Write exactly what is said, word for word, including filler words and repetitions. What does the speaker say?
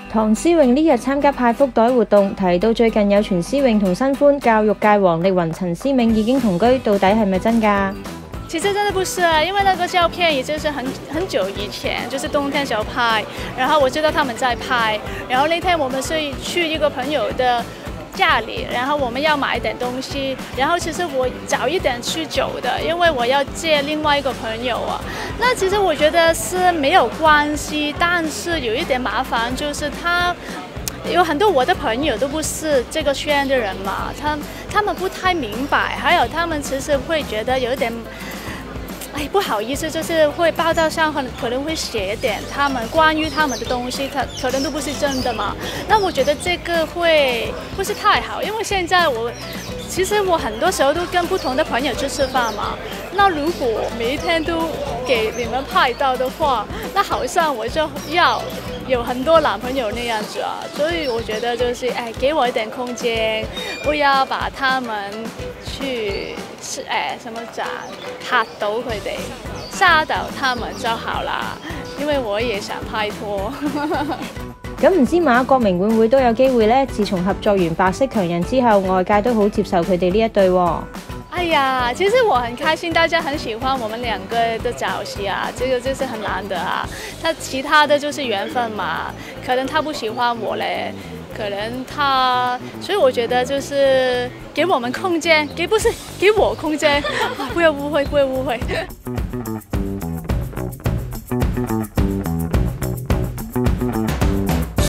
唐詩詠呢日參加派福袋活動，提到最近有傳詩詠同新歡教育界王力宏陳思銘已經同居，到底係咪真㗎？ 其實真的不是啊，因為那個照片已經是很很久以前，就是冬天時候拍，然後我知道他們在拍，然後那天我們是去一個朋友的家裡，然後我們要買點東西，然後其實我早一點去走的，因為我要接另外一個朋友啊。那其實我覺得是沒有關係，但是有一點麻煩，就是他有很多我的朋友都不是這個圈的人嘛，他他們不太明白，還有他們其實會覺得有一點。哎，不好意思，就是會報道上可能可能會寫一點他們關於他們的東西，它可能都不是真的嘛。那我覺得這個會不是太好，因為現在我其實我很多時候都跟不同的朋友去吃飯嘛。那如果每一天都給你們拍到的話，那好像我就要有很多男朋友那樣子啊。所以我覺得就是哎，給我一點空間，不要把他們去。誒什麼咋嚇到佢哋，殺到他們就好啦。因為我也想拍拖。 咁唔知馬國明會唔會都有機會呢？自從合作完《白色強人》之後，外界都好接受佢哋呢一對喎。 哎呀，其實我很開心，大家很喜歡我們兩個的找戲啊，這個就是很難得啊。他其他的就是緣分嘛，可能他不喜歡我嘞。可能他，所以我覺得就是給我們空間，給不是給我空間，不要誤會，不要誤會。